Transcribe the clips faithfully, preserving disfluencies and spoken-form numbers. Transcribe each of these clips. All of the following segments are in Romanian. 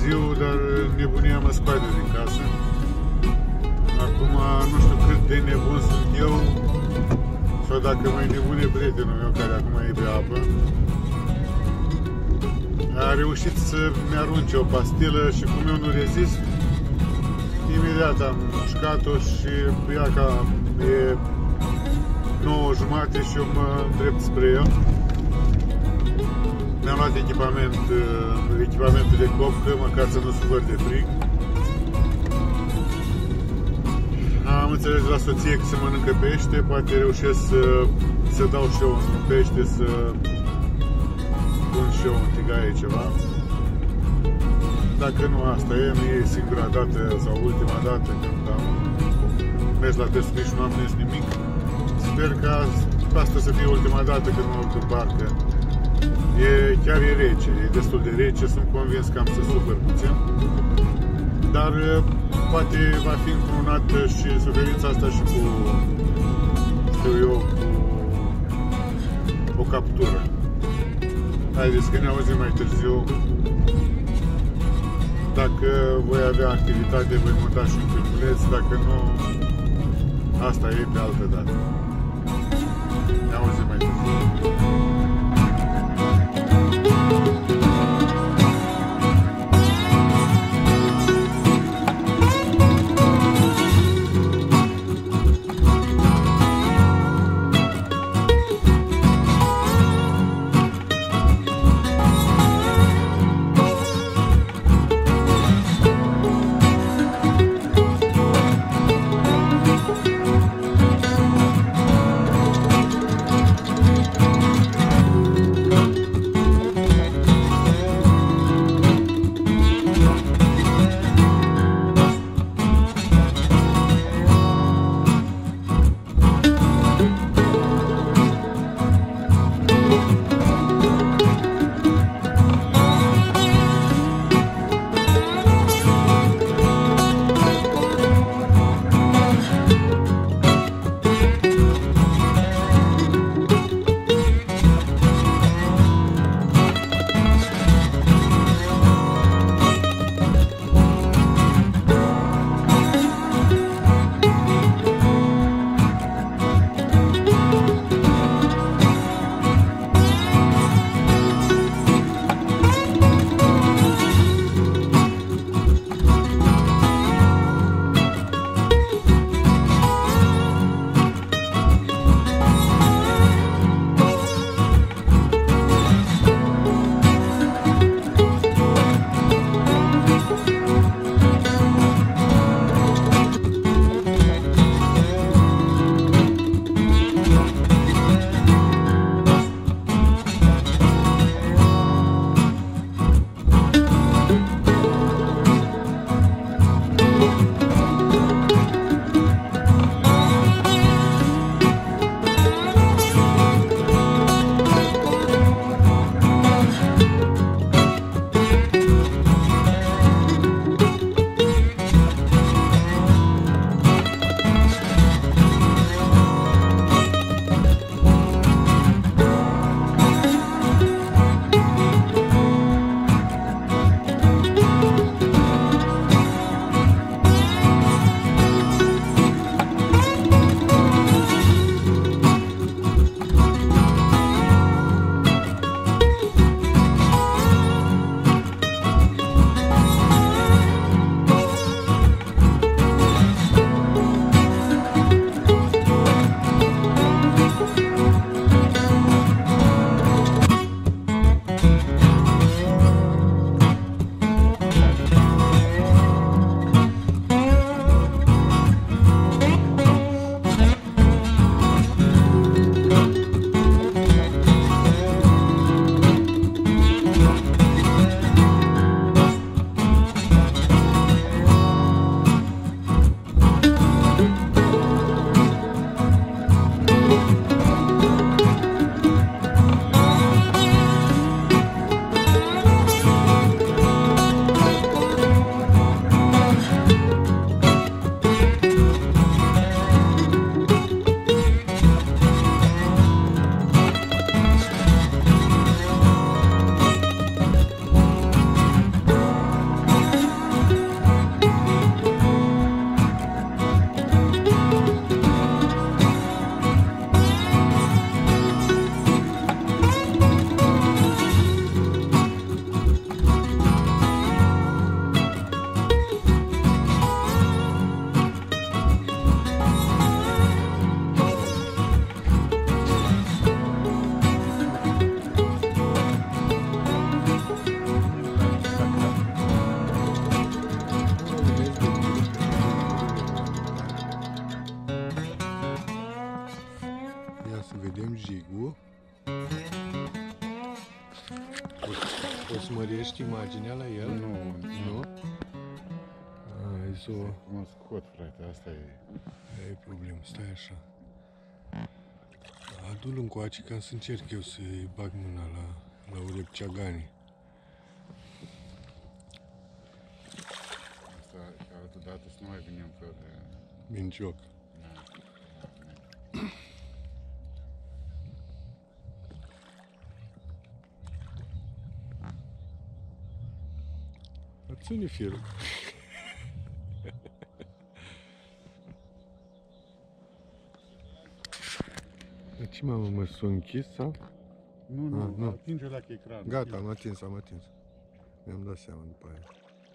târziu, dar nebunia mă scoate din casă. Acum nu știu cât de nebun sunt eu sau dacă mai nebun e prietenul meu care acum e pe apă. A reușit să-mi arunce o pastilă și cum eu nu rezist, imediat am mușcat-o și ea ca e nouă jumate și eu mă îndrept spre el. Mi-am luat echipament, echipamentul de copcă, măcar să nu sufăr de frig. Am înțeles de la soție că se mănâncă pește, poate reușesc să, să dau și eu un pește, să pun și eu un tigaie ceva. Dacă nu asta e, nu e singura dată sau ultima dată când am mers la pescuit și nu am prins nimic. Sper că asta să fie ultima dată când mă urc în barcă. E, chiar e rece, e destul de rece, sunt convins că am să sufăr puțin. Dar poate va fi încununat și suferința asta și cu, știu eu, cu o captură. Haideți că ne auzim mai târziu. Dacă voi avea activitate, voi monta și un filmuleț, dacă nu, asta e pe altă dată. Ne auzim mai târziu. găsești imaginea la el? Nu, Nu? A, ai să o... mă scot, frate, asta e. Ai problemă, stai așa. Adu-l încoace ca să încerc eu să-i bag mâna la, la Urec Ceagani. Asta, și altă dată să nu mai venim fără... Mincioc. Ține firul. Ce mamă, mă s-a închis sau? Nu, nu, Ah, nu. atinge la ecran. Gata, am atins, am atins. Mi-am dat seama după aia.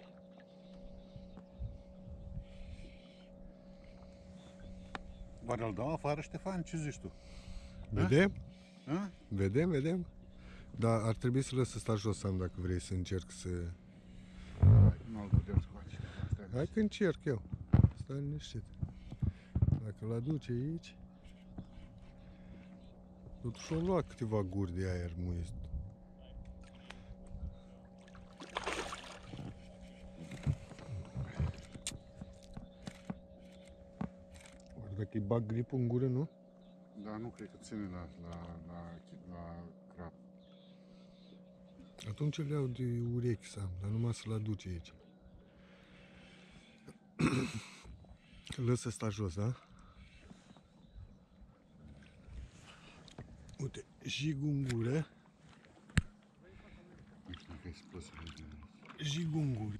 Oare îl dau afară, Ștefan? Ce zici tu? Vedem? A? Vedem, vedem. Dar ar trebui să lăs să sta jos, Sam, dacă vrei să încerc să... Nu-l putem scoate. Hai că încerc eu. Stai liniștit. Dacă îl aduce aici... Totuși au luat câteva guri de aer muist. Ori dacă îi bag gripul în gură, nu? Da, nu cred că ține la, la, la, la crap. Atunci îl iau de urechi, Sam, dar numai să-l aduce aici. Lăsă sta jos, da? Uite, jigul în gură. Nu știu dacă e spăsele de aici. Jigul în gură.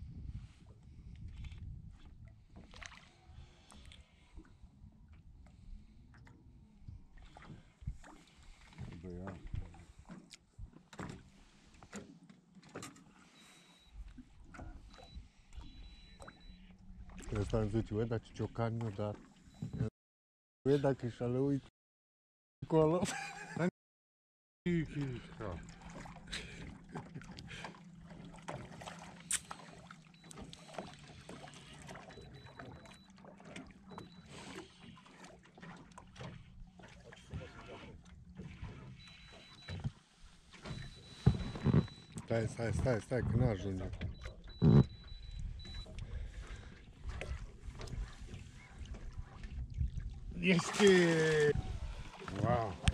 Băia. Ăsta îmi zice, băi, dar ce ciocan mi-a dat. Băi, dacă și-a lăuit acolo. Stai, stai, stai, stai, că n-ajunge. Este! Wow!